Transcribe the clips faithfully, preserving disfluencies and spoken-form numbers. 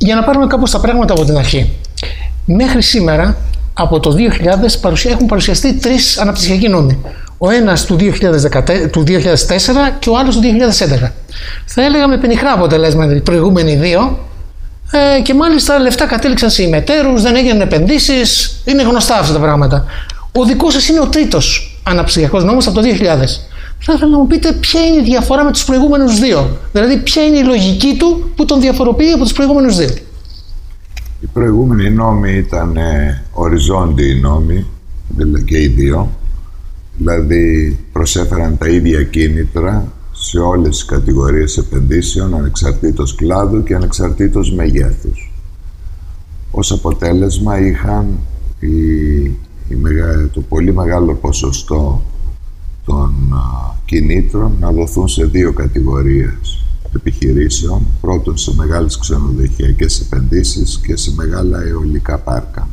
Για να πάρουμε κάπως τα πράγματα από την αρχή. Μέχρι σήμερα, από το δύο χιλιάδες, έχουν παρουσιαστεί τρεις αναπτυξιακοί νόμοι. Ο ένας του δύο χιλιάδες τέσσερα και ο άλλος του δύο χιλιάδες έντεκα. Θα έλεγα με πενιχρά αποτελέσματα οι προηγούμενοι δύο, ε, και μάλιστα λεφτά κατέληξαν σε ημετέρους, δεν έγιναν επενδύσεις, είναι γνωστά αυτά τα πράγματα. Ο δικός σας είναι ο τρίτος αναπτυξιακός νόμος από το δύο χιλιάδες. Θα ήθελα να μου πείτε ποια είναι η διαφορά με τους προηγούμενους δύο. Δηλαδή, ποια είναι η λογική του που τον διαφοροποιεί από τους προηγούμενους δύο. Οι προηγούμενοι νόμοι ήταν ε, οριζόντιοι νόμοι, δηλαδή και οι δύο. Δηλαδή, προσέφεραν τα ίδια κίνητρα σε όλες τις κατηγορίες επενδύσεων, ανεξαρτήτως κλάδου και ανεξαρτήτως μεγέθους. Ως αποτέλεσμα είχαν η, η, το πολύ μεγάλο ποσοστό των α, κινήτρων να δοθούν σε δύο κατηγορίες επιχειρήσεων. Πρώτον, σε μεγάλες ξενοδοχειακές επενδύσεις και σε μεγάλα αιωλικά πάρκα.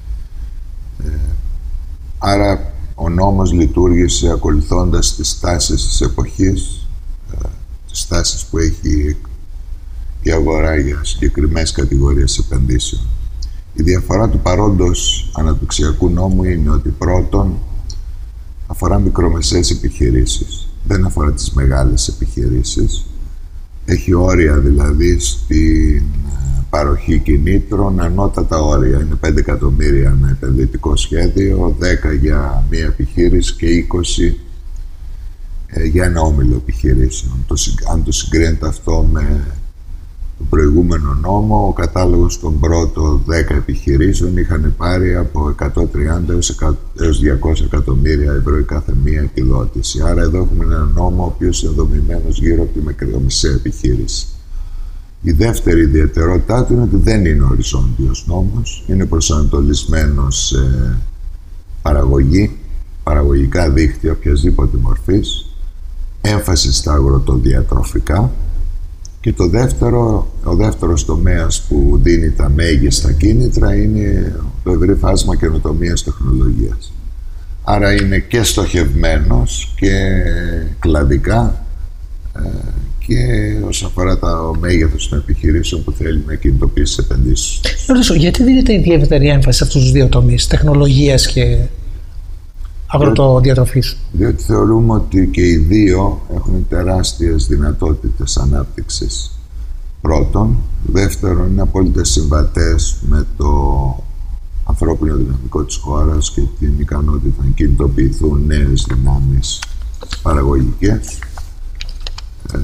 Ε, άρα, ο νόμος λειτουργήσε ακολουθώντας τις τάσεις της εποχής, ε, τις τάσεις που έχει η αγορά για συγκεκριμένες κατηγορίες επενδύσεων. Η διαφορά του παρόντος αναπτυξιακού νόμου είναι ότι πρώτον αφορά μικρομεσαίες επιχειρήσεις, δεν αφορά τις μεγάλες επιχειρήσεις. Έχει όρια δηλαδή στην παροχή κινήτρων, ανώτατα όρια. Είναι πέντε εκατομμύρια ένα επενδυτικό σχέδιο, δέκα για μία επιχείρηση και είκοσι ε, για ένα όμιλο επιχειρήσεων. Το, αν το συγκρίνετε αυτό με τον προηγούμενο νόμο, ο κατάλογος των πρώτων δέκα επιχειρήσεων είχαν πάρει από εκατόν τριάντα έως διακόσια εκατομμύρια ευρώ η κάθε μία επιδότηση. Άρα εδώ έχουμε έναν νόμο ο οποίος είναι δομημένος γύρω από τη μικρομεσαία επιχείρηση. Η δεύτερη ιδιαιτερότητά του είναι ότι δεν είναι οριζόντιος νόμος, είναι προσανατολισμένος σε παραγωγή, παραγωγικά δίκτυα οποιασδήποτε μορφής, έμφαση στα αγροτοδιατροφικά. Και το δεύτερο, ο δεύτερος τομέας που δίνει τα μέγιστα κίνητρα είναι το ευρύ φάσμα καινοτομίας τεχνολογίας. Άρα είναι και στοχευμένος και κλαδικά ε, και όσον αφορά το μέγεθος των επιχειρήσεων που θέλει να κινητοποιήσει τις επενδύσεις. Ρωτήσω, γιατί δίνεται ιδιαίτερη έμφαση σε αυτούς τους δύο τομείς, τεχνολογίας και αγροτοδιατροφής? Διότι θεωρούμε ότι και οι δύο έχουν τεράστιες δυνατότητες ανάπτυξης. Πρώτον. Δεύτερον, είναι απόλυτα συμβατές με το ανθρώπινο δυναμικό της χώρας και την ικανότητα να κινητοποιηθούν νέες δυνάμεις παραγωγικές. Ε,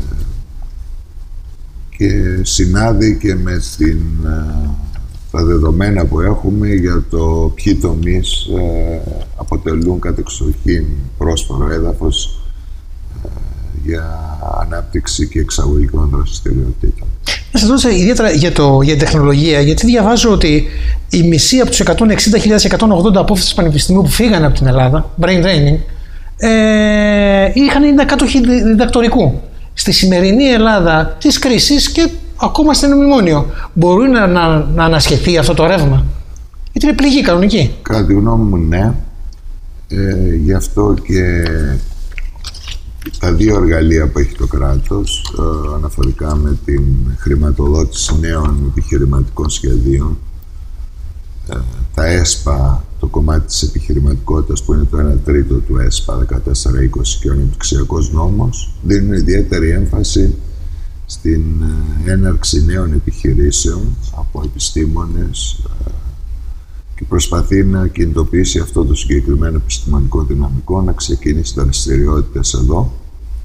και συνάδει και με την, τα δεδομένα που έχουμε για το ποιοι τομείς ε, αποτελούν κατεξοχήν πρόσφορο έδαφος ε, για ανάπτυξη και εξαγωγικών δραστηριοτήτων. Να σας ρωτήσω ιδιαίτερα για, το, για την τεχνολογία, γιατί διαβάζω ότι η μισή από τους εκατόν εξήντα χιλιάδες εκατόν ογδόντα απόφοιτες πανεπιστημίου που φύγανε από την Ελλάδα, brain draining, ε, είχαν είναι κάτοχοι διδακτορικού. Στη σημερινή Ελλάδα της κρίσης και ακόμα στην μνημόνιο, μπορεί να, να, να ανασχεθεί αυτό το ρεύμα? Γιατί είναι πληγή κανονική. Κατά τη γνώμη μου, ναι. Ε, γι' αυτό και τα δύο εργαλεία που έχει το κράτος ε, αναφορικά με την χρηματοδότηση νέων επιχειρηματικών σχεδίων, ε, τα ΕΣΠΑ, το κομμάτι της επιχειρηματικότητας που είναι το ένα τρίτο του ΕΣΠΑ δεκατέσσερα είκοσι και ο αναπτυξιακός νόμος, δίνουν ιδιαίτερη έμφαση στην έναρξη νέων επιχειρήσεων από επιστήμονες ε, και προσπαθεί να κινητοποιήσει αυτό το συγκεκριμένο επιστημονικό δυναμικό, να ξεκινήσει δραστηριότητες εδώ.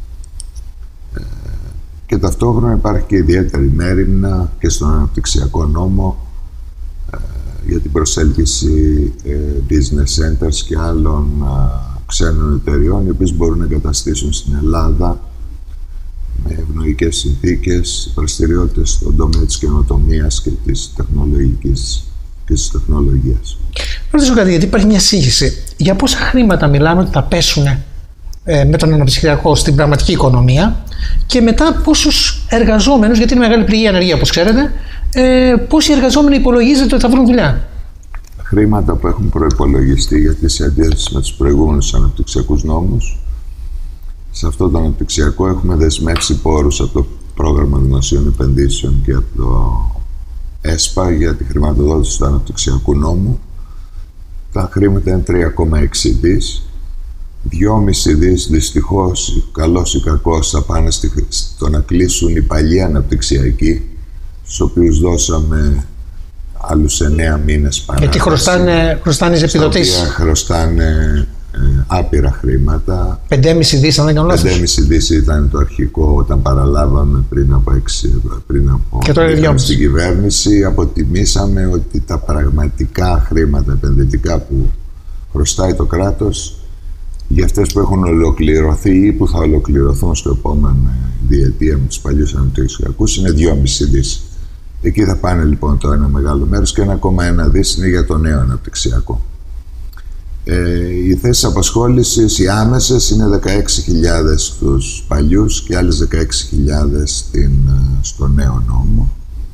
Ε, και ταυτόχρονα υπάρχει και ιδιαίτερη μέριμνα και στον αναπτυξιακό νόμο ε, για την προσέλκυση ε, business centers και άλλων ε, ξένων εταιριών, οι οποίες μπορούν να εγκαταστήσουν στην Ελλάδα με ευνοϊκές συνθήκες δραστηριότητες στον τομέα της καινοτομίας και της τεχνολογικής και της τεχνολογίας. Ρωτήσω κάτι, γιατί υπάρχει μια σύγχυση. Για πόσα χρήματα μιλάμε ότι θα πέσουν ε, με τον αναπτυξιακό στην πραγματική οικονομία και μετά πόσους εργαζόμενους, γιατί είναι μεγάλη πληγή ανεργία όπως ξέρετε, ε, πόσοι εργαζόμενοι υπολογίζεται ότι θα βρουν δουλειά? Χρήματα που έχουν προϋπολογιστεί, γιατί σε αντίθεση με τους προηγούμενους αναπτυξιακούς νόμους, σε αυτό το αναπτυξιακό έχουμε δεσμεύσει πόρους από το πρόγραμμα δημοσίων επενδύσεων και από το ΕΣΠΑ για τη χρηματοδότηση του αναπτυξιακού νόμου. Τα χρήματα είναι τρία κόμμα έξι δις. δυόμισι δις δυστυχώς, καλός ή κακός, θα πάνε στο να κλείσουν οι παλιοί αναπτυξιακοί, στους οποίους δώσαμε άλλους εννέα μήνες παράταση. Γιατί χρωστάνε, χρωστάνε τις επιδοτήσεις. Χρωστάνε ε, άπειρα χρήματα. πέντε κόμμα πέντε δις, αν δεν κάνω λάθος. πέντε κόμμα πέντε δις ήταν το αρχικό όταν παραλάβαμε πριν από έξι, πριν από και τώρα είναι στην κυβέρνηση. Αποτιμήσαμε ότι τα πραγματικά χρήματα επενδυτικά που χρωστάει το κράτος για αυτές που έχουν ολοκληρωθεί ή που θα ολοκληρωθούν στο επόμενο διετία με τους παλιούς αναπτυξιακούς είναι δυόμισι δις. Εκεί θα πάνε λοιπόν το ένα μεγάλο μέρος και ένα κόμμα ένα δις είναι για το νέο αναπτυξιακό. Ε, οι θέσεις απασχόλησης, οι άμεσες, είναι δεκαέξι χιλιάδες στους παλιούς και άλλες δεκαέξι χιλιάδες στην, στο νέο νόμο.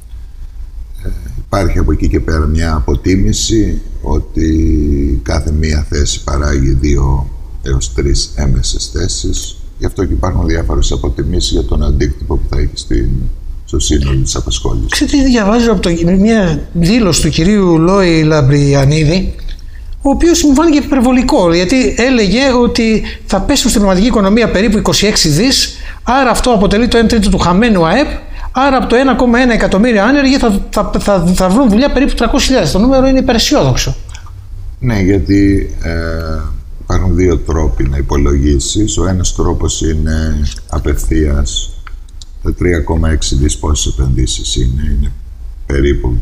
Ε, υπάρχει από εκεί και πέρα μια αποτίμηση ότι κάθε μία θέση παράγει δύο έως τρεις έμεσες θέσεις. Γι' αυτό και υπάρχουν διάφορες αποτιμήσεις για τον αντίκτυπο που θα έχει στην, στο σύνολο της απασχόλησης. Ξέρετε τι διαβάζω από το, μια δήλωση του κυρίου Λόι Λαμπριανίδη, ο οποίος μου φάνηκε υπερβολικό, γιατί έλεγε ότι θα πέσουν στην πραγματική οικονομία περίπου είκοσι έξι δις, άρα αυτό αποτελεί το ένα τρίτο του χαμένου ΑΕΠ, άρα από το ένα κόμμα ένα εκατομμύρια άνεργοι θα, θα, θα, θα βρουν δουλειά περίπου τριακόσιες χιλιάδες. Το νούμερο είναι υπεραισιόδοξο. Ναι, γιατί ε, υπάρχουν δύο τρόποι να υπολογίσεις. Ο ένας τρόπος είναι απευθείας τα τρία κόμμα έξι δις πόσες επενδύσεις είναι, είναι περίπου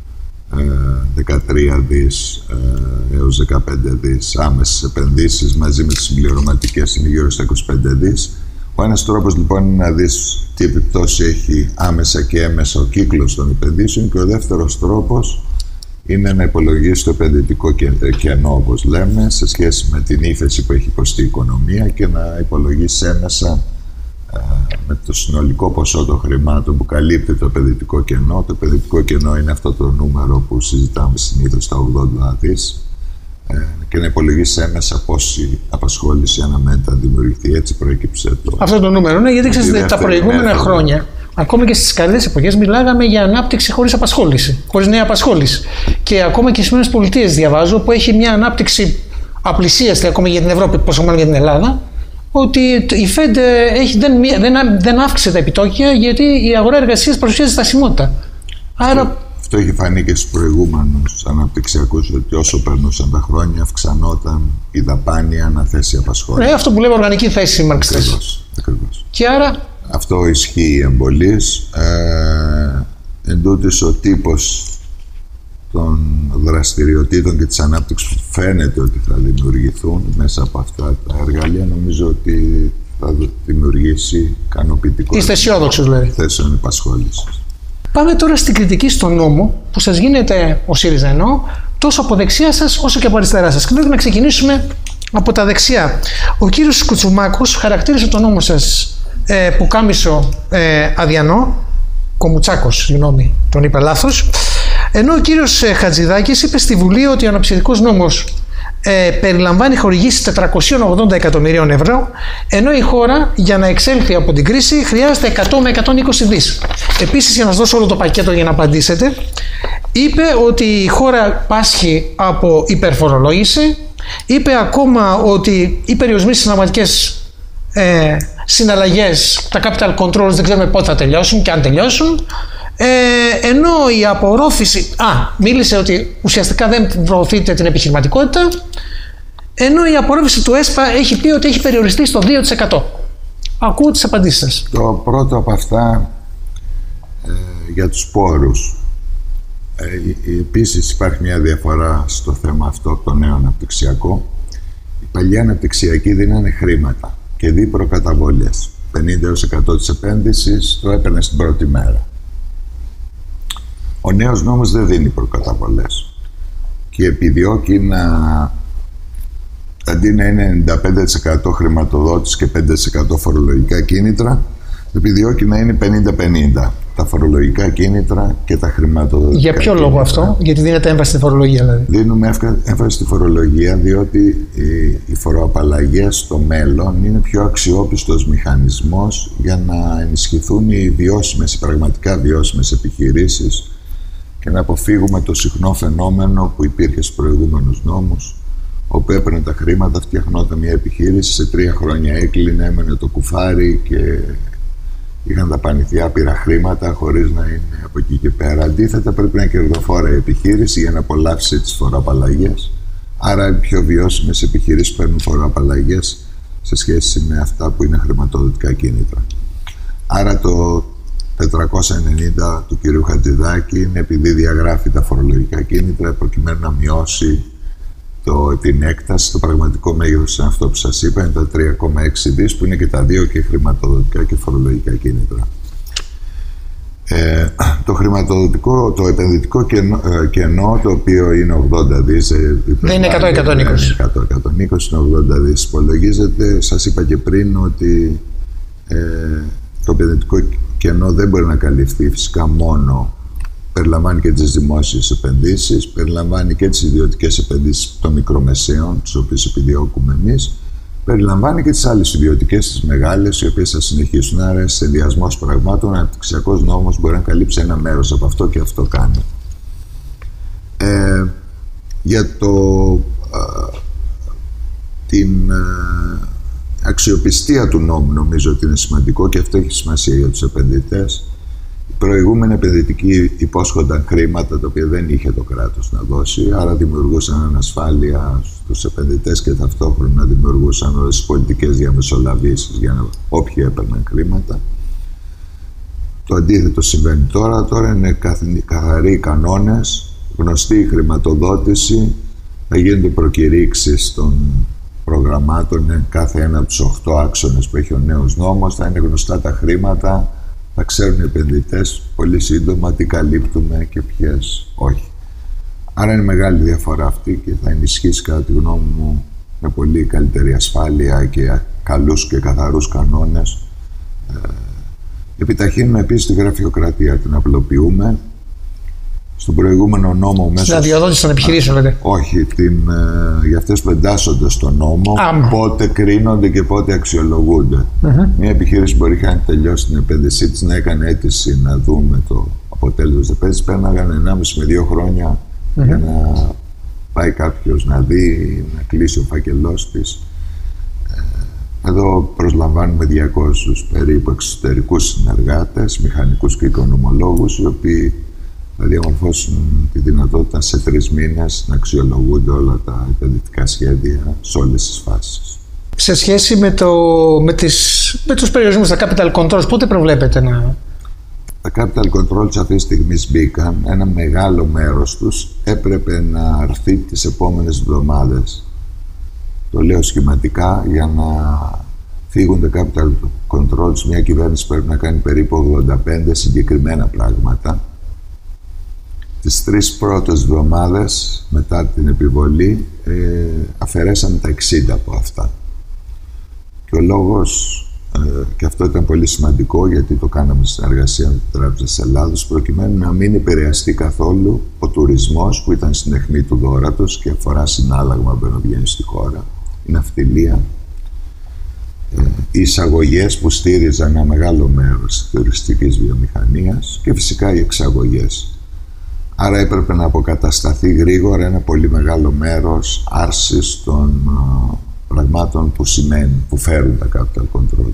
δεκατρία δις έως δεκαπέντε δις άμεσες επενδύσεις, μαζί με τις συμπληρωματικές είναι γύρω στα είκοσι πέντε δις. Ο ένας τρόπος λοιπόν είναι να δεις τι επιπτώση έχει άμεσα και έμεσα ο κύκλος των επενδύσεων, και ο δεύτερος τρόπος είναι να υπολογίσεις το επενδυτικό κενό, όπως λέμε, σε σχέση με την ύφεση που έχει υποστεί η οικονομία, και να υπολογίσεις έμεσα με το συνολικό ποσό των χρημάτων που καλύπτει το επενδυτικό κενό. Το επενδυτικό κενό είναι αυτό το νούμερο που συζητάμε συνήθως, τα ογδόντα δις, και να υπολογίσει έμεσα πόση απασχόληση αναμένεται να δημιουργηθεί. Έτσι προέκυψε το. Αυτό το νούμερο, ναι, γιατί ξέρετε, τα προηγούμενα μέθοδο. χρόνια, ακόμα και στις καλές εποχές, μιλάγαμε για ανάπτυξη χωρίς απασχόληση, χωρίς νέα απασχόληση. Και ακόμα και στις ΗΠΑ διαβάζω, που έχει μια ανάπτυξη απλησίαστη ακόμα για την Ευρώπη, πόσο μάλλον για την Ελλάδα, ότι η Fed έχει, δεν, δεν, δεν αύξησε τα επιτόκια γιατί η αγορά εργασίας παρουσιάζει στασιμότητα. Άρα... Αυτό έχει φανεί και στους προηγούμενους αναπτυξιακούς, ότι όσο περνούσαν τα χρόνια αυξανόταν η δαπάνη αναθέσει απασχόληση. Ναι, αυτό που λέμε οργανική θέση οι μαρξιστές. Ακριβώς. Και άρα... Αυτό ισχύει εμπολής. Ε, εν τούτης, ο τύπος των δραστηριοτήτων και της ανάπτυξης που φαίνεται ότι θα δημιουργηθούν μέσα από αυτά τα εργαλεία, νομίζω ότι θα δημιουργήσει ικανοποιητικό. Είστε αισιόδοξος, δηλαδή. Θέσεων επασχόλησης. Πάμε τώρα στην κριτική στον νόμο που σας γίνεται, ο ΣΥΡΙΖΑ εννοώ, τόσο από δεξιά σας όσο και από αριστερά σας. Και πρέπει να ξεκινήσουμε από τα δεξιά. Ο κύριος Κουτσουμάκος χαρακτήρισε τον νόμο σας ε, πουκάμισο ε, αδιανό, Κομουτσάκος, συγγνώμη, τον είπε λάθος. Ενώ ο κύριος Χατζηδάκης είπε στη Βουλή ότι ο αναψυκτικός νόμος ε, περιλαμβάνει χορηγήσεις τετρακόσια ογδόντα εκατομμυρίων ευρώ, ενώ η χώρα για να εξέλθει από την κρίση χρειάζεται εκατό με εκατόν είκοσι δις. Επίσης, για να σας δώσω όλο το πακέτο για να απαντήσετε, είπε ότι η χώρα πάσχει από υπερφορολόγηση, είπε ακόμα ότι οι περιορισμοί στις συναλλαγματικές ε, συναλλαγές, τα capital controls δεν ξέρουμε πότε θα τελειώσουν και αν τελειώσουν. Ε, ενώ η απορρόφηση, α, μίλησε ότι ουσιαστικά δεν προωθείται την επιχειρηματικότητα, ενώ η απορρόφηση του ΕΣΠΑ έχει πει ότι έχει περιοριστεί στο δύο τοις εκατό. Ακούω τις απαντήσεις σας. Το πρώτο από αυτά ε, για τους πόρους. Ε, επίσης υπάρχει μια διαφορά στο θέμα αυτό, το νέο αναπτυξιακό. Οι παλιοί αναπτυξιακοί δίνανε χρήματα και δι προκαταβολές. πενήντα έως εκατό της επένδυσης το έπαιρνε στην πρώτη μέρα. Ο νέος νόμος δεν δίνει προκαταβολές και επιδιώκει να, αντί να είναι ενενήντα πέντε τοις εκατό χρηματοδότηση και πέντε τοις εκατό φορολογικά κίνητρα, επιδιώκει να είναι πενήντα πενήντα τα φορολογικά κίνητρα και τα χρηματοδοτικά. Για ποιο κίνητρα. Λόγο αυτό, γιατί δίνεται έμφαση στη φορολογία, δηλαδή? Δίνουμε έμφαση στη φορολογία, διότι οι φοροαπαλλαγές στο μέλλον είναι πιο αξιόπιστος μηχανισμός για να ενισχυθούν οι βιώσιμες, οι πραγματικά βιώσιμες επιχειρήσεις και να αποφύγουμε το συχνό φαινόμενο που υπήρχε στους προηγούμενους νόμους, όπου έπαιρνε τα χρήματα, φτιαχνόταν μια επιχείρηση, σε τρία χρόνια έκλεινε, έμενε το κουφάρι και είχαν δαπανηθεί άπειρα χρήματα χωρίς να είναι από εκεί και πέρα. Αντίθετα, πρέπει να είναι κερδοφόρα η επιχείρηση για να απολαύσει τις φοροαπαλλαγές. Άρα, οι πιο βιώσιμες επιχειρήσεις παίρνουν φοροαπαλλαγές σε σχέση με αυτά που είναι χρηματοδοτικά κίνητρα. Άρα, το τετρακόσια ενενήντα του κυρίου Χατζηδάκη είναι επειδή διαγράφει τα φορολογικά κίνητρα προκειμένου να μειώσει το, την έκταση. Το πραγματικό μέγεθος είναι αυτό που σας είπα, είναι τα τρία κόμμα έξι δις, που είναι και τα δύο, και χρηματοδοτικά και φορολογικά κίνητρα. Ε, το χρηματοδοτικό, το επενδυτικό κενό, ε, κενό, το οποίο είναι ογδόντα δις, ε, δεν είναι εκατό εκατόν είκοσι. εκατό εκατόν είκοσι, είναι ογδόντα δις, υπολογίζεται. Σας είπα και πριν ότι ε, το επενδυτικό κενό δεν μπορεί να καλυφθεί φυσικά μόνο. Περιλαμβάνει και τις δημόσιες επενδύσεις, περιλαμβάνει και τις ιδιωτικές επενδύσεις των μικρομεσαίων, τις οποίες επιδιώκουμε εμείς, περιλαμβάνει και τις άλλες ιδιωτικές, τις μεγάλες, οι οποίες θα συνεχίσουν. Άρα, ένας συνδυασμός πραγμάτων, ο αναπτυξιακός νόμος μπορεί να καλύψει ένα μέρος από αυτό και αυτό κάνει. Ε, για το, α, την α, αξιοπιστία του νόμου, νομίζω ότι είναι σημαντικό και αυτό έχει σημασία για τους επενδυτές. Οι προηγούμενοι επενδυτικοί υπόσχονταν χρήματα τα οποία δεν είχε το κράτος να δώσει, άρα δημιουργούσαν ανασφάλεια στους επενδυτές και ταυτόχρονα δημιουργούσαν όλες τις πολιτικές διαμεσολαβήσεις για να, όποιοι έπαιρναν χρήματα. Το αντίθετο συμβαίνει τώρα. Τώρα είναι καθαροί κανόνες, γνωστή η χρηματοδότηση, θα γίνονται προκηρύξεις των προγραμμάτων, κάθε ένα από τους οχτώ άξονες που έχει ο νέος νόμος, θα είναι γνωστά τα χρήματα. Θα ξέρουν οι επενδυτές πολύ σύντομα τι καλύπτουμε και ποιες όχι. Άρα είναι μεγάλη διαφορά αυτή και θα ενισχύσει, κατά τη γνώμη μου, με πολύ καλύτερη ασφάλεια και καλούς και καθαρούς κανόνες. Ε, επιταχύνουμε επίσης τη γραφειοκρατία, την απλοποιούμε. Στον προηγούμενο νόμο μέσα... Στην αδειοδότηση των επιχειρήσεων, λέτε. Όχι, την, ε, για αυτές που εντάσσονται στον νόμο, Άμα. πότε κρίνονται και πότε αξιολογούνται. Mm-hmm. Μια επιχείρηση μπορεί να τελειώσει την επένδυσή της, να έκανε αίτηση να δούμε το αποτέλεσμα της επένδυσης. Πέρναγαν ενάμιση με δύο χρόνια mm-hmm. για να πάει κάποιος να δει, να κλείσει ο φάκελός της. Ε, εδώ προσλαμβάνουμε διακόσιους περίπου εξωτερικούς συνεργάτες, μηχανικούς και οικονομολόγους, οι οποίοι θα διαμορφώσουν τη δυνατότητα σε τρεις μήνες να αξιολογούνται όλα τα επενδυτικά σχέδια σε όλες τις φάσεις. Σε σχέση με, το, με, τις, με τους περιορισμούς, τα capital controls, πότε προβλέπετε να... Τα capital controls αυτή τη στιγμή μπήκαν. Ένα μεγάλο μέρος τους έπρεπε να αρθεί τις επόμενες εβδομάδες. Το λέω σχηματικά, για να φύγουν τα capital controls, μια κυβέρνηση πρέπει να κάνει περίπου ογδόντα πέντε συγκεκριμένα πράγματα. Τις τρεις πρώτες εβδομάδες μετά την επιβολή ε, αφαιρέσαμε τα εξήντα από αυτά. Και ο λόγος, ε, και αυτό ήταν πολύ σημαντικό, γιατί το κάναμε στην συνεργασία με την Τράπεζα της Ελλάδος, προκειμένου να μην επηρεαστεί καθόλου ο τουρισμός που ήταν στην αιχμή του δώρατος και αφορά συνάλλαγμα μπαινοβγαίνει στη χώρα, η ναυτιλία, ε, οι εισαγωγές που στήριζαν ένα μεγάλο μέρος της τουριστικής βιομηχανίας και φυσικά οι εξαγωγές. Άρα έπρεπε να αποκατασταθεί γρήγορα ένα πολύ μεγάλο μέρος άρσης των uh, πραγμάτων που σημαίνουν, που φέρουν τα capital control.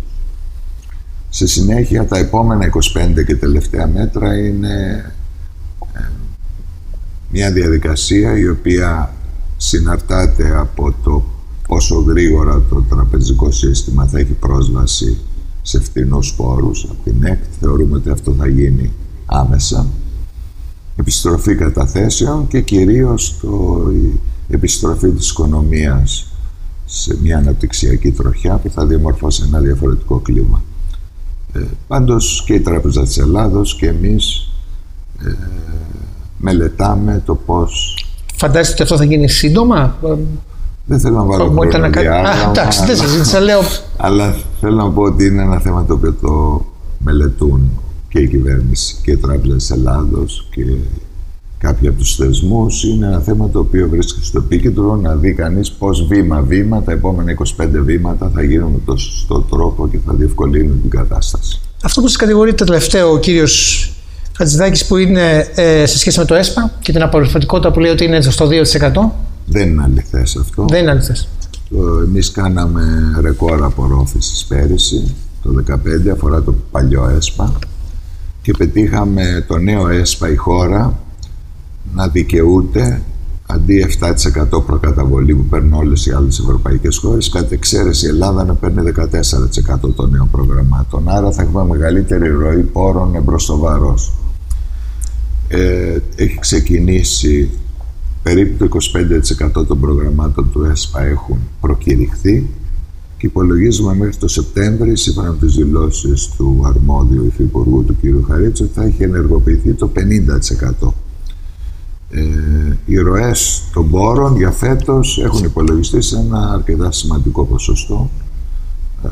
Σε συνέχεια, τα επόμενα είκοσι πέντε και τελευταία μέτρα είναι ε, μια διαδικασία η οποία συναρτάται από το πόσο γρήγορα το τραπεζικό σύστημα θα έχει πρόσβαση σε φθηνούς πόρους από την ΕΚΤ. Θεωρούμε ότι αυτό θα γίνει άμεσα. Επιστροφή καταθέσεων και κυρίως το, η επιστροφή της οικονομίας σε μια αναπτυξιακή τροχιά που θα διαμορφώσει ένα διαφορετικό κλίμα. Ε, πάντως και η Τράπεζα της Ελλάδος και εμείς ε, μελετάμε το πώς... Φαντάζεστε ότι αυτό θα γίνει σύντομα? Δεν θέλω να βάλω χρονοδιάγραμμα, εντάξει, δεν συζήτησα, λέω... αλλά θέλω να πω ότι είναι ένα θέμα το οποίο το μελετούν και η κυβέρνηση και η Τράπεζα της Ελλάδος και κάποιοι από τους θεσμούς. Είναι ένα θέμα το οποίο βρίσκεται στο επίκεντρο, να δει κανείς πώς βήμα-βήμα, τα επόμενα είκοσι πέντε βήματα θα γίνουν με τον σωστό τρόπο και θα διευκολύνουν την κατάσταση. Αυτό που σας κατηγορείται τελευταίο ο κύριος Χατζηδάκης, που είναι ε, σε σχέση με το ΕΣΠΑ και την απορροφητικότητα που λέει ότι είναι στο δύο τοις εκατό. Δεν είναι αληθές αυτό. Δεν είναι αληθές. Εμείς κάναμε ρεκόρ απορρόφησης πέρυσι, το δύο χιλιάδες δεκαπέντε, αφορά το παλιό ΕΣΠΑ, και πετύχαμε το νέο ΕΣΠΑ η χώρα να δικαιούται αντί επτά τοις εκατό προκαταβολή που παίρνουν όλες οι άλλες ευρωπαϊκές χώρες, κατ' εξαίρεση η Ελλάδα να παίρνει δεκατέσσερα τοις εκατό των νέων προγραμμάτων. Άρα θα έχουμε μεγαλύτερη ροή πόρων εμπρός στο βαρός. Ε, έχει ξεκινήσει περίπου το είκοσι πέντε τοις εκατό των προγραμμάτων του ΕΣΠΑ έχουν προκηρυχθεί και υπολογίζουμε μέχρι το Σεπτέμβρη, σύμφωνα με τις δηλώσεις του αρμόδιου υφυπουργού του κ. Χαρίτση, ότι θα έχει ενεργοποιηθεί το πενήντα τοις εκατό. Ε, οι ροές των πόρων για φέτος έχουν υπολογιστεί σε ένα αρκετά σημαντικό ποσοστό. Ε,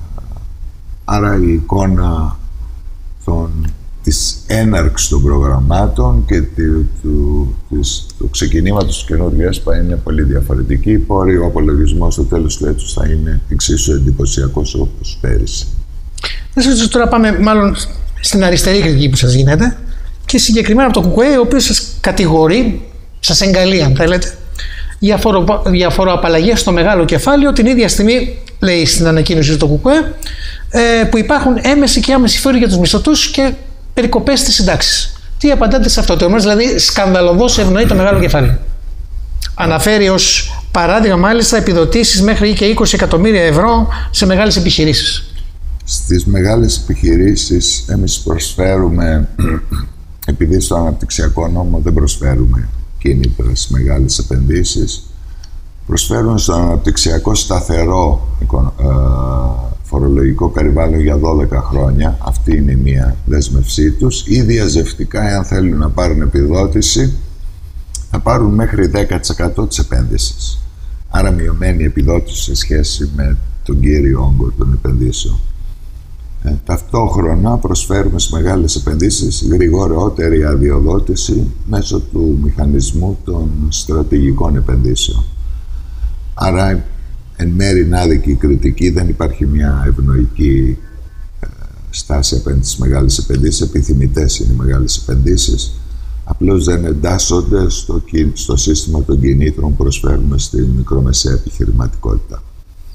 άρα η εικόνα των, της έναρξης των προγραμμάτων και του, του, της, του ξεκινήματος του καινούργιου ΕΣΠΑ είναι πολύ διαφορετική. Η πόρη, ο απολογισμός στο τέλος του έτους θα είναι εξίσου εντυπωσιακός όπως πέρυσι. Τώρα πάμε μάλλον στην αριστερή κριτική που σας γίνεται, και συγκεκριμένα από το ΚΚΕ, ο οποίος σας κατηγορεί, σας εγκαλεί αν θέλετε, για, φορο, για φοροαπαλλαγές στο μεγάλο κεφάλαιο, την ίδια στιγμή, λέει στην ανακοίνωση του ΚΚΕ, ε, που υπάρχουν έμεση και άμεση φόροι για τους μισθωτούς και περικοπές στις συντάξεις. Τι απαντάτε σε αυτό? Το όμως δηλαδή σκανδαλωδώς ευνοεί το μεγάλο κεφάλαιο. Αναφέρει ως παράδειγμα μάλιστα επιδοτήσεις μέχρι και είκοσι εκατομμύρια ευρώ σε μεγάλες επιχειρήσεις. Στις μεγάλες επιχειρήσεις εμείς προσφέρουμε, επειδή στο αναπτυξιακό νόμο δεν προσφέρουμε κίνητρα στις μεγάλες επενδύσεις, προσφέρουμε στο αναπτυξιακό σταθερό ε, φορολογικό περιβάλλον για δώδεκα χρόνια. Αυτή είναι μία δέσμευσή τους. Ή διαζευτικά, εάν θέλουν να πάρουν επιδότηση, θα πάρουν μέχρι δέκα τοις εκατό της επένδυσης. Άρα μειωμένη επιδότηση σε σχέση με τον κύριο όγκο των επενδύσεων. Ε, ταυτόχρονα προσφέρουμε στις μεγάλες επενδύσεις γρηγορότερη αδειοδότηση μέσω του μηχανισμού των στρατηγικών επενδύσεων. Άρα, εν μέρει άδικη κριτική, δεν υπάρχει μια ευνοϊκή ε, στάση απέναντι στις μεγάλες επενδύσεις. Επιθυμητές είναι οι μεγάλες επενδύσεις. Απλώς δεν εντάσσονται στο, στο σύστημα των κινήτρων που προσφέρουμε στη μικρομεσαία επιχειρηματικότητα.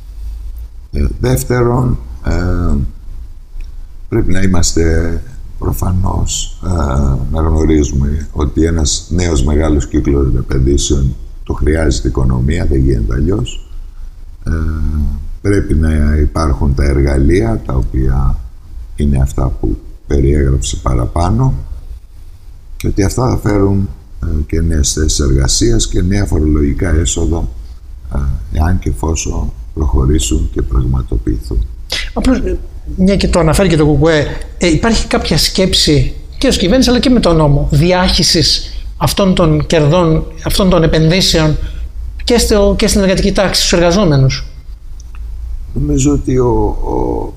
Ε, δεύτερον, ε, πρέπει να είμαστε προφανώς, ε, να γνωρίζουμε ότι ένας νέος μεγάλος κύκλος επενδύσεων το χρειάζεται η οικονομία, δεν γίνεται αλλιώς. Ε, πρέπει να υπάρχουν τα εργαλεία, τα οποία είναι αυτά που περιέγραψε παραπάνω, και ότι αυτά θα φέρουν ε, και νέες θέσεις εργασίας και νέα φορολογικά έσοδα, ε, εάν και εφόσον προχωρήσουν και πραγματοποιηθούν. Απλώς, μια και το αναφέρει και το ΚΚΕ, ε, υπάρχει κάποια σκέψη και ως κυβέρνηση αλλά και με τον νόμο διάχυσης αυτών των κερδών, αυτών των επενδύσεων και, στο, και στην εργατική τάξη, στους εργαζόμενους? Νομίζω ότι ο, ο,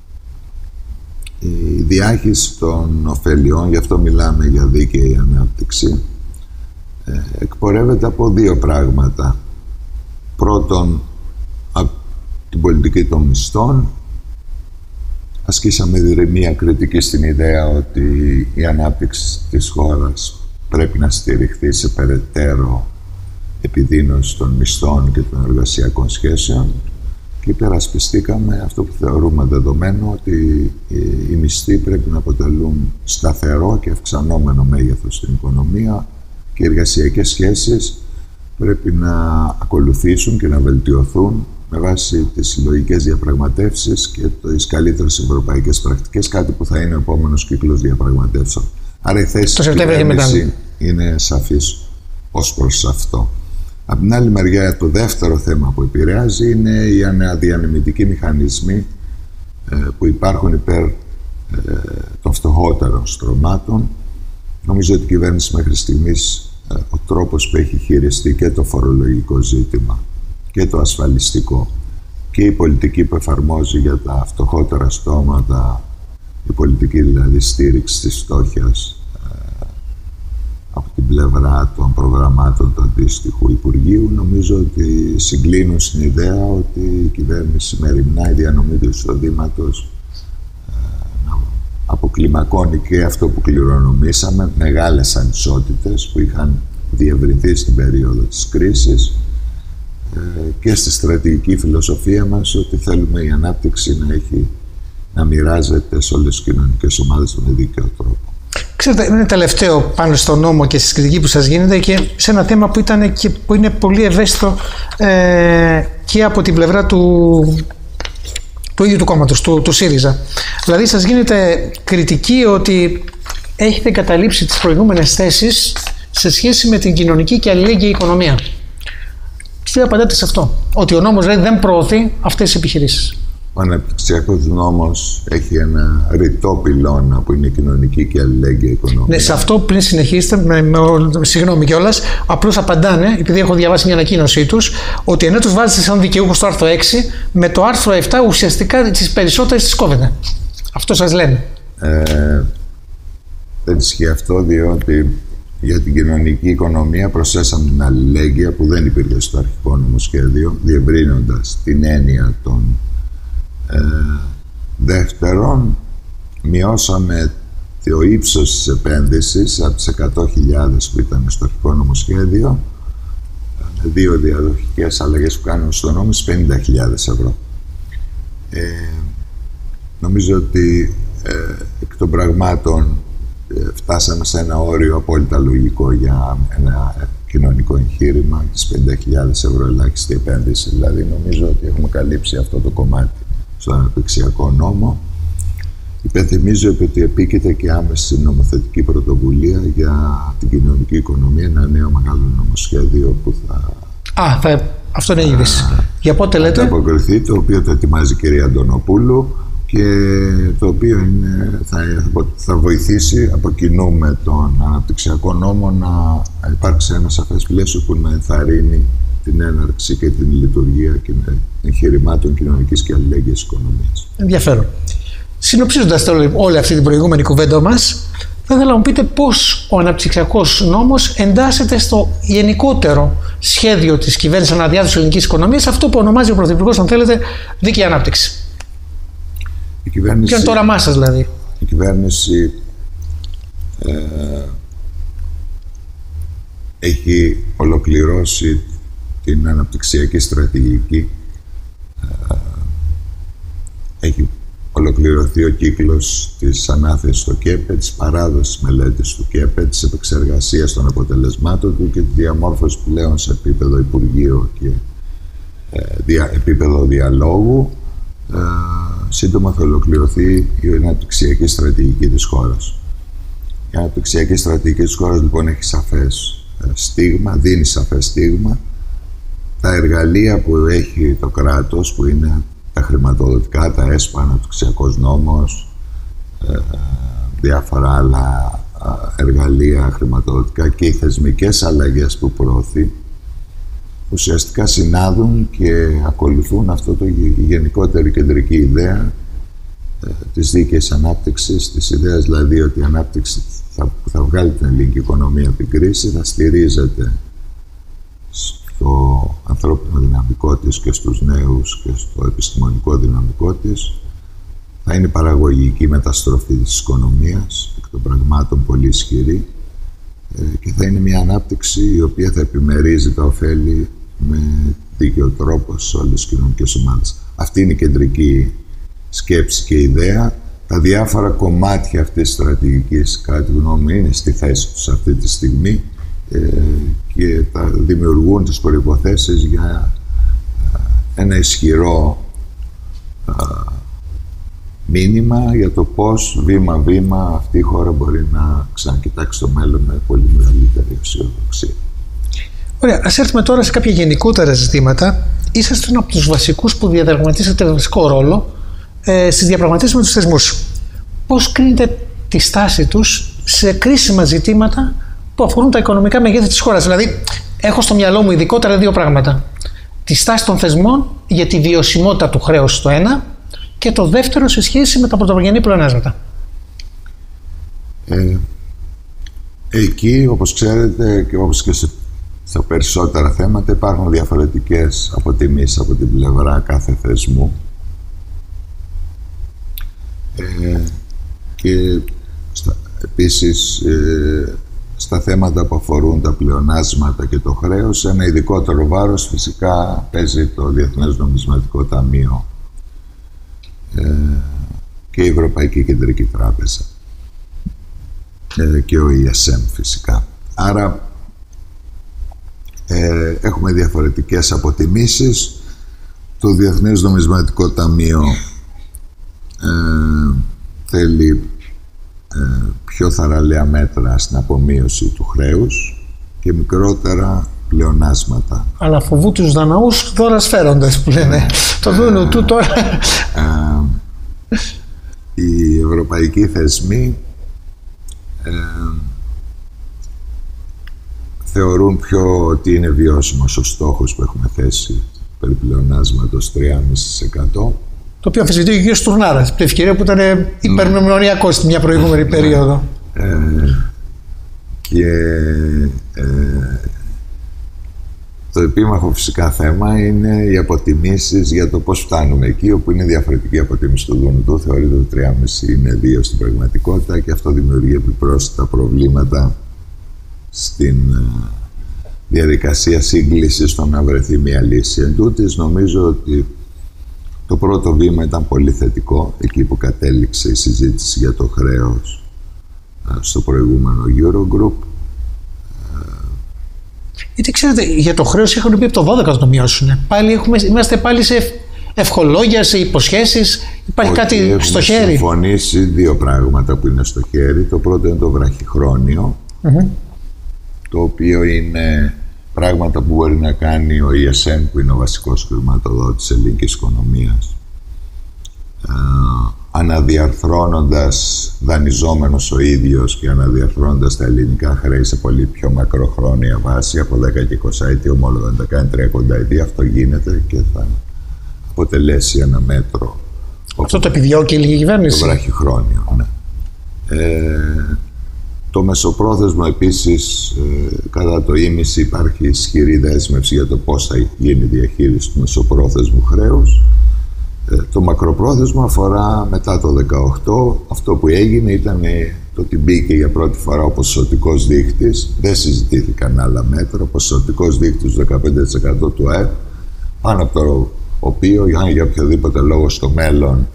η διάχυση των ωφελιών, γι' αυτό μιλάμε για δίκαιη ανάπτυξη, ε, εκπορεύεται από δύο πράγματα. Πρώτον, από την πολιτική των μισθών. Ασκήσαμε μια κριτική στην ιδέα ότι η ανάπτυξη της χώρας πρέπει να στηριχθεί σε περαιτέρω επιδείνωση των μισθών και των εργασιακών σχέσεων, και υπερασπιστήκαμε αυτό που θεωρούμε δεδομένο, ότι οι μισθοί πρέπει να αποτελούν σταθερό και αυξανόμενο μέγεθος στην οικονομία και οι εργασιακές σχέσεις πρέπει να ακολουθήσουν και να βελτιωθούν με βάση τις συλλογικές διαπραγματεύσεις και τις καλύτερες ευρωπαϊκές πρακτικές, κάτι που θα είναι ο επόμενος κύκλος διαπραγματεύσεων. Άρα η θέση της κυβέρνησης είναι σαφής ως προς αυτό. Από την άλλη μεριά, το δεύτερο θέμα που επηρεάζει είναι οι αναδιανεμητικοί μηχανισμοί ε, που υπάρχουν υπέρ ε, των φτωχότερων στρωμάτων. Νομίζω ότι η κυβέρνηση μέχρι στιγμής, ε, ο τρόπος που έχει χειριστεί και το φορολογικό ζήτημα και το ασφαλιστικό και η πολιτική που εφαρμόζει για τα φτωχότερα στρώματα, η πολιτική δηλαδή στήριξη της φτώχειας ε, από την πλευρά των προγραμμάτων του αντίστοιχου Υπουργείου, νομίζω ότι συγκλίνουν στην ιδέα ότι η κυβέρνηση μεριμνά η διανομή του εισοδήματος ε, να αποκλιμακώνει και αυτό που κληρονομήσαμε, μεγάλες ανισότητες που είχαν διευρυνθεί στην περίοδο της κρίσης, και στη στρατηγική φιλοσοφία μας ότι θέλουμε η ανάπτυξη να, έχει, να μοιράζεται σε όλες τις κοινωνικές ομάδες με δίκαιο τρόπο. Ξέρετε, είναι τελευταίο πάνω στο νόμο και στη κριτική που σας γίνεται και σε ένα θέμα που, ήταν και που είναι πολύ ευαίσθητο ε, και από την πλευρά του, του ίδιου του κόμματος, του, του ΣΥΡΙΖΑ. Δηλαδή σας γίνεται κριτική ότι έχετε καταλήψει τις προηγούμενες θέσεις σε σχέση με την κοινωνική και αλληλέγγυη οικονομία. Τι απαντάτε σε αυτό, ότι ο νόμος δηλαδή, δεν προωθεί αυτές τις επιχειρήσεις? Ο αναπτυξιακός νόμος έχει ένα ρητό πυλώνα που είναι η κοινωνική και αλληλέγγυη οικονομία. Ναι, σε αυτό πριν συνεχίσετε, με, με, με συγγνώμη κιόλας, απλώς απαντάνε, επειδή έχω διαβάσει μια ανακοίνωσή τους, ότι ενώ τους βάζετε σαν δικαιούχους στο άρθρο έξι, με το άρθρο επτά ουσιαστικά τις περισσότερες τις κόβετε. Αυτό σας λένε. Ε, δεν ισχύει αυτό, διότι για την κοινωνική οικονομία προσθέσαμε την αλληλέγγυα που δεν υπήρχε στο αρχικό νομοσχέδιο, διευρύνοντας την έννοια των ε, δεύτερων. Μειώσαμε το ύψος της επένδυσης από τις εκατό χιλιάδες που ήταν στο αρχικό νομοσχέδιο, με δύο διαδοχικές αλλαγές που κάνουμε στο νόμο, στις πενήντα χιλιάδες ευρώ. Ε, νομίζω ότι ε, εκ των πραγμάτων φτάσαμε σε ένα όριο απόλυτα λογικό για ένα κοινωνικό εγχείρημα, τις πενήντα χιλιάδες ευρώ ελάχιστη επένδυση. Δηλαδή, νομίζω ότι έχουμε καλύψει αυτό το κομμάτι στον αναπτυξιακό νόμο. Υπενθυμίζω ότι επίκειται και άμεση νομοθετική πρωτοβουλία για την κοινωνική οικονομία, ένα νέο μεγάλο νομοσχέδιο που θα. Α, θα, αυτό είναι είδηση. Για πότε λέτε? Θα αποκριθεί, το οποίο το ετοιμάζει η κυρία Αντωνοπούλου και το οποίο είναι, θα, θα βοηθήσει από κοινού με τον αναπτυξιακό νόμο να υπάρξει ένα σαφές πλαίσιο που να ενθαρρύνει την έναρξη και την λειτουργία εγχειρημάτων κοινωνικής και αλληλέγγυης οικονομίας. Ενδιαφέρον. Συνοψίζοντας όλη αυτή την προηγούμενη κουβέντα μας, θα ήθελα να μου πείτε πώς ο αναπτυξιακός νόμος εντάσσεται στο γενικότερο σχέδιο της κυβέρνησης αναδιάρθρωσης ελληνικής οικονομίας, αυτό που ονομάζει ο Πρωθυπουργός, αν θέλετε, δίκαιη ανάπτυξη. Η κυβέρνηση, Ποιο είναι το όραμά σας, δηλαδή? Η κυβέρνηση ε, έχει ολοκληρώσει την αναπτυξιακή στρατηγική. Ε, έχει ολοκληρωθεί ο κύκλος της ανάθεσης στο ΚΕΠΕ, της παράδοσης μελέτης του ΚΕΠΕ, της επεξεργασίας των αποτελεσμάτων του και τη διαμόρφωση πλέον σε επίπεδο Υπουργείο και ε, δια, επίπεδο διαλόγου. Ε, σύντομα θα ολοκληρωθεί η αναπτυξιακή στρατηγική της χώρας. Η αναπτυξιακή στρατηγική της χώρας λοιπόν έχει σαφές στίγμα, δίνει σαφές στίγμα. Τα εργαλεία που έχει το κράτος, που είναι τα χρηματοδοτικά, τα ΕΣΠΑ, αναπτυξιακός νόμος, ε, διάφορα άλλα εργαλεία χρηματοδοτικά και οι θεσμικές αλλαγές που προωθεί, ουσιαστικά συνάδουν και ακολουθούν αυτό το γενικότερη κεντρική ιδέα ε, της δίκαιης ανάπτυξης, της ιδέας δηλαδή ότι η ανάπτυξη θα, θα βγάλει την ελληνική οικονομία από την κρίση, θα στηρίζεται στο ανθρώπινο δυναμικό της και στους νέους και στο επιστημονικό δυναμικό της, θα είναι παραγωγική μεταστροφή της οικονομίας, εκ των πραγμάτων πολύ ισχυρή, και θα είναι μια ανάπτυξη η οποία θα επιμερίζει τα ωφέλη με δίκαιο τρόπο σε όλες τις κοινωνικές ομάδες. Αυτή είναι η κεντρική σκέψη και ιδέα. Τα διάφορα κομμάτια αυτής της στρατηγικής, κατά τη γνώμη, είναι στη θέση τους αυτή τη στιγμή ε, και τα δημιουργούν τις προϋποθέσεις για ε, ένα ισχυρό ε, μήνυμα για το πώς βήμα-βήμα αυτή η χώρα μπορεί να ξανακοιτάξει το μέλλον με πολύ μεγαλύτερη αισιοδοξία. Ωραία, ας έρθουμε τώρα σε κάποια γενικότερα ζητήματα. Είσαστε από τους βασικούς που διαδραματίσατε βασικό ρόλο ε, στις διαπραγματεύσεις με τους θεσμούς. Πώς κρίνετε τη στάση τους σε κρίσιμα ζητήματα που αφορούν τα οικονομικά μεγέθη της χώρας? Δηλαδή, έχω στο μυαλό μου ειδικότερα δύο πράγματα. Τη στάση των θεσμών για τη βιωσιμότητα του χρέους το ένα, και το δεύτερο σε σχέση με τα πρωτογενή πλεονάσματα. Ε, εκεί, όπως ξέρετε, και όπως και σε, στα περισσότερα θέματα, υπάρχουν διαφορετικές αποτιμήσεις από την πλευρά κάθε θεσμού. Ε, και στα, επίσης ε, στα θέματα που αφορούν τα πλεονάσματα και το χρέος, ένα ειδικότερο βάρος φυσικά παίζει το Διεθνές Νομισματικό Ταμείο ε, και η Ευρωπαϊκή Κεντρική Τράπεζα ε, και ο ι ες εμ φυσικά. Άρα ε, έχουμε διαφορετικές αποτιμήσεις. Το Διεθνές Νομισματικό Ταμείο ε, θέλει ε, πιο θαραλέα μέτρα στην απομείωση του χρέους και μικρότερα πλεονάσματα. Αλλά φοβού τους Δαναούς δώρα σφαίροντες που λένε. Ε, το δούνε του τώρα. Ε, οι ευρωπαϊκοί θεσμοί ε, θεωρούν πιο ότι είναι βιώσιμος ο στόχος που έχουμε θέσει περί πλεονάσματος τρία κόμμα πέντε τοις εκατό. Το οποίο αμφισβητεί και ο κ. Στουρνάρας, την ευκαιρία που ήταν υπερμνημονιακός στη μια προηγούμενη περίοδο. Ε, και ε, το επίμαχο φυσικά θέμα είναι οι αποτιμήσεις για το πώς φτάνουμε εκεί, όπου είναι διαφορετική αποτίμηση του Δουνουτού. Θεωρείται ότι τρία κόμμα πέντε είναι δύο στην πραγματικότητα και αυτό δημιουργεί επιπρόσθετα προβλήματα στην διαδικασία σύγκλησης στο να βρεθεί μια λύση. Εν τούτης, νομίζω ότι το πρώτο βήμα ήταν πολύ θετικό, εκεί που κατέληξε η συζήτηση για το χρέος στο προηγούμενο Eurogroup. Γιατί ξέρετε, για το χρέος είχαν πει από το δώδεκα να το μειώσουν. Πάλι έχουμε, είμαστε πάλι σε ευχολόγια, σε υποσχέσεις. Υπάρχει ότι κάτι στο χέρι. Έχουμε συμφωνήσει δύο πράγματα που είναι στο χέρι. Το πρώτο είναι το βραχυχρόνιο, mm-hmm. το οποίο είναι πράγματα που μπορεί να κάνει ο ι ες εμ, που είναι ο βασικός χρηματοδότης της ελληνικής οικονομίας, ε, αναδιαρθρώνοντας, δανειζόμενος ο ίδιος και αναδιαρθρώνοντας τα ελληνικά χρέη σε πολύ πιο μακροχρόνια βάση, από δέκα και είκοσι ετή ομόλογα να τα κάνει τριακοντά ετή. Αυτό γίνεται και θα αποτελέσει ένα μέτρο. Αυτό το επιδιώκει η ελληνική κυβέρνηση. Το βραχυχρόνιο, ναι. Ε, Το μεσοπρόθεσμο επίσης, ε, κατά το ίμιση υπάρχει ισχυρή δέσμευση για το πώς θα γίνει η διαχείριση του μεσοπρόθεσμου χρέους. Ε, το μακροπρόθεσμο αφορά μετά το δεκαοκτώ. Αυτό που έγινε ήταν το ότι μπήκε για πρώτη φορά ο ποσοτικός δείκτης. Δεν συζητήθηκαν άλλα μέτρα. Ο ποσοτικός δείκτης του δεκαπέντε τοις εκατό του ΑΕΠ, πάνω από το οποίο, αν για οποιοδήποτε λόγο στο μέλλον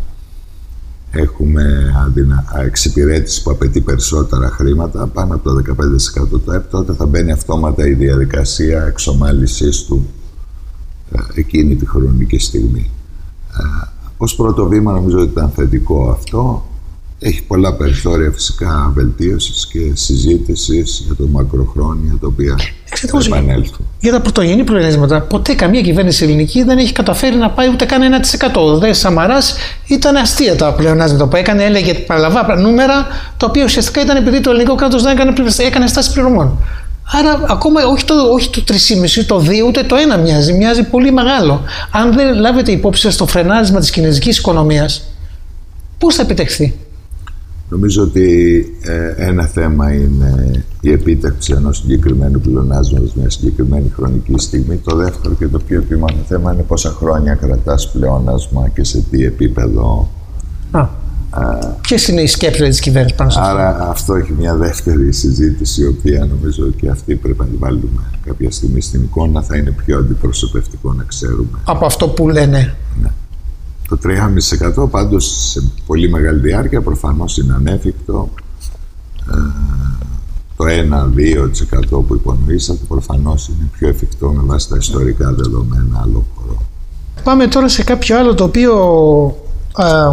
έχουμε αδυνα... εξυπηρέτηση που απαιτεί περισσότερα χρήματα, πάνω από το δεκαπέντε τοις εκατό του ΑΕΠ, τότε θα μπαίνει αυτόματα η διαδικασία εξομάλυσης του ε, εκείνη τη χρονική στιγμή. Ε, ως πρώτο βήμα νομίζω ότι ήταν θετικό αυτό. Έχει πολλά περιθώρια φυσικά βελτίωσης και συζήτησης για το μακροχρόνιο, τα οποία θα επανέλθουν. Για τα πρωτογενή πλεονάσματα, ποτέ καμία κυβέρνηση ελληνική δεν έχει καταφέρει να πάει ούτε καν ένα τοις εκατό. Ο Σαμαράς ήταν αστεία τα πλεονάσματα που έκανε, έλεγε παραλαβά νούμερα, τα οποία ουσιαστικά ήταν επειδή το ελληνικό κράτος δεν έκανε, έκανε στάση πληρωμών. Άρα, ακόμα όχι το, όχι το τρία κόμμα πέντε, το δύο, ούτε το ένα μοιάζει. Μοιάζει πολύ μεγάλο. Αν δεν λάβετε υπόψη σας το φρενάρισμα της κινέζικης οικονομίας, πώς θα επιτευχθεί? Νομίζω ότι ε, ένα θέμα είναι η επίτευξη ενός συγκεκριμένου πλεονάσματος μια συγκεκριμένη χρονική στιγμή. Το δεύτερο και το πιο επίμαχο θέμα είναι πόσα χρόνια κρατάς πλεόνασμα και σε τι επίπεδο. Α, ποιες είναι οι σκέψεις της κυβέρνησης πάνω σε αυτό? Άρα αυτό έχει μια δεύτερη συζήτηση, η οποία νομίζω και αυτή πρέπει να τη βάλουμε κάποια στιγμή στην εικόνα. Θα είναι πιο αντιπροσωπευτικό να ξέρουμε. Από αυτό που λένε. Ναι. Το τρία κόμμα πέντε τοις εκατό πάντως σε πολύ μεγάλη διάρκεια προφανώς είναι ανέφικτο. Ε, το ένα με δύο τοις εκατό που υπονοήσατε προφανώς είναι πιο εφικτό με βάση τα ιστορικά δεδομένα άλλο χώρο. Πάμε τώρα σε κάποιο άλλο το οποίο α,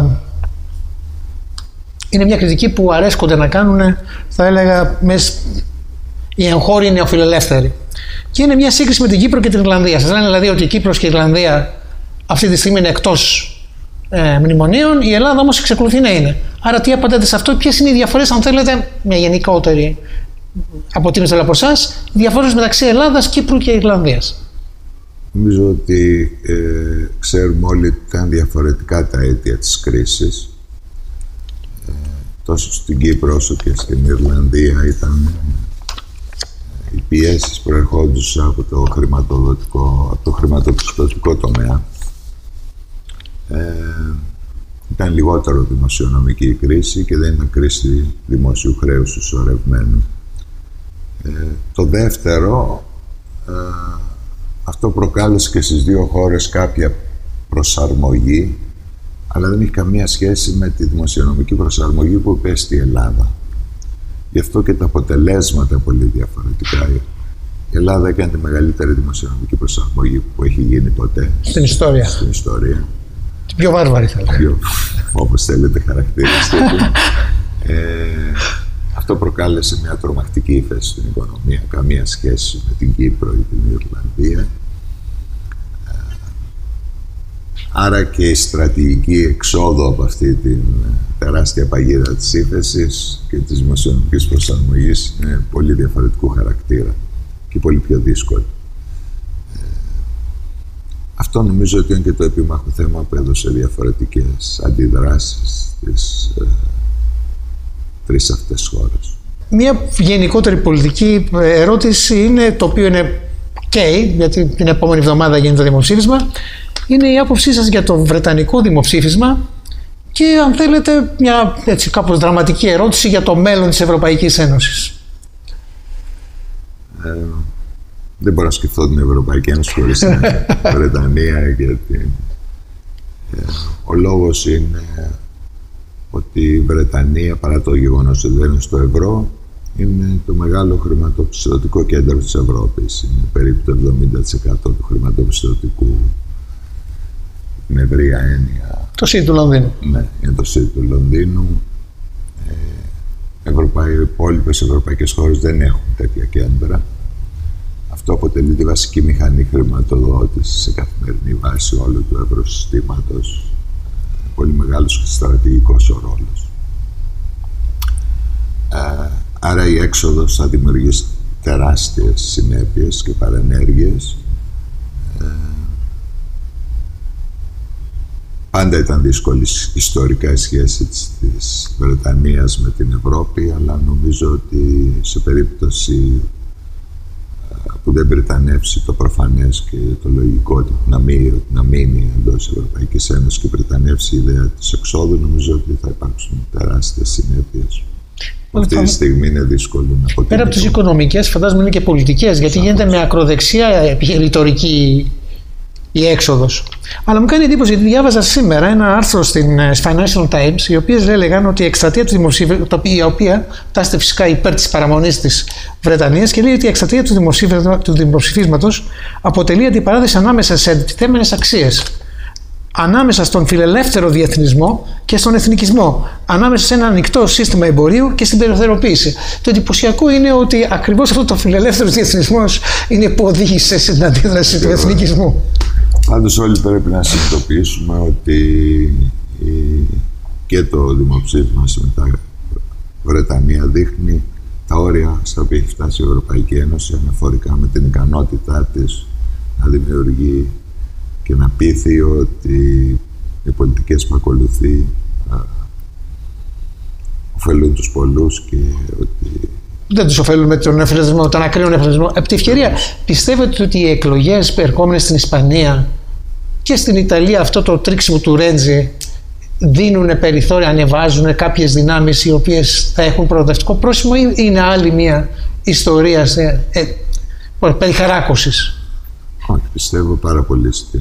είναι μια κριτική που αρέσκονται να κάνουν, θα έλεγα, μες, οι εγχώροι νεοφιλελεύθεροι. Και είναι μια σύγκριση με την Κύπρο και την Ιρλανδία. Σας λένε δηλαδή ότι η Κύπρος και η Ιρλανδία αυτή τη στιγμή είναι εκτός ε, μνημονίων, η Ελλάδα όμως εξακολουθεί να είναι. Άρα τι απαντάτε σε αυτό, ποιες είναι οι διαφορές, αν θέλετε, μια γενικότερη αποτίμηση από εσάς, οι διαφορές μεταξύ Ελλάδας, Κύπρου και Ιρλανδίας? Νομίζω ότι ε, ξέρουμε όλοι ότι ήταν διαφορετικά τα αίτια της κρίσης. Ε, τόσο στην Κύπρο όσο και στην Ιρλανδία ήταν ε, οι πιέσεις προερχόντουσαν από το χρηματοδοτικό, από το χρηματοπιστωτικό τομέα. Ε, ήταν λιγότερο δημοσιονομική η κρίση και δεν ήταν κρίση δημοσίου χρέους ισορρευμένου. Ε, το δεύτερο, ε, αυτό προκάλεσε και στις δύο χώρες κάποια προσαρμογή, αλλά δεν έχει καμία σχέση με τη δημοσιονομική προσαρμογή που υπέστη η Ελλάδα. Γι' αυτό και τα αποτελέσματα πολύ διαφορετικά. Η Ελλάδα έκανε τη μεγαλύτερη δημοσιονομική προσαρμογή που έχει γίνει ποτέ. Στην ιστορία. Στην ιστορία. Την πιο βάρβαρη θα λέγαμε. Όπως θέλετε χαρακτηριστείτε. ε, αυτό προκάλεσε μια τρομακτική ύφεση στην οικονομία. Καμία σχέση με την Κύπρο ή την Ιρλανδία. Άρα και η στρατηγική εξόδου από αυτή την τεράστια παγίδα της ύφεσης και της δημοσιονομικής προσαρμογής είναι πολύ διαφορετικού χαρακτήρα και πολύ πιο δύσκολη. Ε, αυτό νομίζω ότι είναι και το επίμαχο θέμα που έδωσε διαφορετικές αντιδράσεις στις ε, τρεις αυτές χώρες. Μία γενικότερη πολιτική ερώτηση είναι, το οποίο είναι καίει, γιατί την επόμενη εβδομάδα γίνεται το δημοψήφισμα, είναι η άποψή σας για το βρετανικό δημοψήφισμα και, αν θέλετε, μια έτσι κάπως δραματική ερώτηση για το μέλλον της Ευρωπαϊκής Ένωσης. Ε, δεν μπορώ να σκεφτώ την Ευρωπαϊκή Ένωση χωρίς την Βρετανία, γιατί ε, ο λόγος είναι ότι η Βρετανία, παρά το γεγονός ότι δεν είναι στο ευρώ, είναι το μεγάλο χρηματοπιστωτικό κέντρο της Ευρώπης. Είναι περίπου το εβδομήντα τοις εκατό του χρηματοπιστωτικού, την ευρεία έννοια. Το City του Λονδίνου. Ναι, είναι το City του Λονδίνου. Ε, Ευρωπαϊ... Οι υπόλοιπες ευρωπαϊκές χώρες δεν έχουν τέτοια κέντρα. Αυτό αποτελεί τη βασική μηχανή χρηματοδότηση σε καθημερινή βάση όλου του ευρωσυστήματος. Πολύ μεγάλος και στρατηγικός ο ρόλος. Ε, άρα η έξοδος θα δημιουργήσει τεράστιες συνέπειες και παρενέργειες. Ε, πάντα ήταν δύσκολη ιστορικά η σχέση της, της Βρετανίας με την Ευρώπη, αλλά νομίζω ότι σε περίπτωση που δεν πριτανεύσει το προφανές και το λογικό να, μείνει, να μείνει εντός της Ευρωπαϊκής Ένωσης και πριτανεύσει η ιδέα της εξόδου, νομίζω ότι θα υπάρξουν τεράστιες συνέπειες. Αυτή τη στιγμή είναι δύσκολο να αποτελεί. Πέρα από τις οικονομικές, φαντάζομαι είναι και πολιτικές, γιατί γίνεται με ακροδεξιά ρητορική η έξοδος. Αλλά μου κάνει εντύπωση, γιατί διάβαζα σήμερα ένα άρθρο στην Financial Times, οι οποίες έλεγαν ότι η εκστρατεία του δημοψήφισματος, η οποία τάσσεται φυσικά υπέρ της παραμονής της Βρετανίας, και λέει ότι η εκστρατεία του δημοψηφίσματος αποτελεί αντιπαράθεση ανάμεσα σε αντιτιθέμενες αξίες. Ανάμεσα στον φιλελεύθερο διεθνισμό και στον εθνικισμό. Ανάμεσα σε ένα ανοιχτό σύστημα εμπορίου και στην περιθωριοποίηση. Το εντυπωσιακό είναι ότι ακριβώς αυτό το φιλελεύθερο διεθνισμός είναι που οδήγησε στην αντίδραση του εθνικισμού. Πάντως όλοι πρέπει να συνειδητοποιήσουμε ότι και το δημοψήφισμα στη Βρετανία δείχνει τα όρια στα οποία έχει φτάσει η Ευρωπαϊκή Ένωση αναφορικά με την ικανότητά της να δημιουργεί και να πείθει ότι οι πολιτικές που ακολουθεί α, ωφελούν τους πολλούς και ότι... Δεν τους ωφελούν με τον εθελοντισμό, τον ακραίο εθελοντισμό. Επ' τη ευκαιρία, πιστεύετε ότι οι εκλογές ερχόμενες στην Ισπανία και στην Ιταλία, αυτό το τρίξιμο του Ρέντζι, δίνουν περιθώρια, ανεβάζουν κάποιες δυνάμεις οι οποίες θα έχουν προοδευτικό πρόσημο, ή είναι άλλη μια ιστορία σε, ε, περιχαράκωσης? Όχι, πιστεύω πάρα πολύ στην,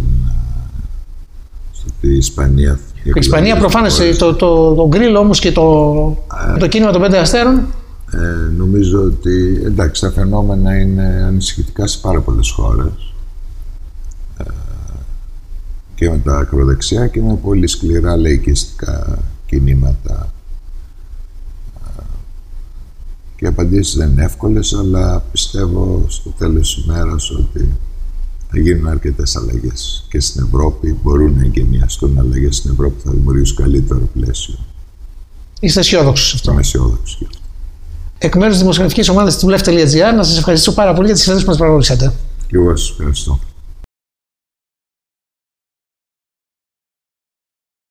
στην Ισπανία. Η Ισπανία προφανώς, το, το, το γκρίλ όμως και το, ε, το κίνημα των πέντε αστέρων. Ε, νομίζω ότι, εντάξει, τα φαινόμενα είναι ανησυχητικά σε πάρα πολλές χώρες. Ε, και με τα ακροδεξιά και με πολύ σκληρά λαϊκιστικά κινήματα. Ε, και οι απαντήσεις δεν είναι εύκολες, αλλά πιστεύω στο τέλος της ημέρας ότι θα γίνουν αρκετές αλλαγές και στην Ευρώπη. Μπορούν να εγκαινιαστούν αλλαγές στην Ευρώπη που θα δημιουργήσουν καλύτερο πλαίσιο. Είστε αισιόδοξος αυτό? Είμαι αισιόδοξος. Εκ μέρους της δημοσιογραφικής ομάδας του Λεφ τελεία τζι άρ, να σας ευχαριστήσω πάρα πολύ για τις συνέντευξεις που μας παρακολουθήσατε. Και εγώ σας ευχαριστώ.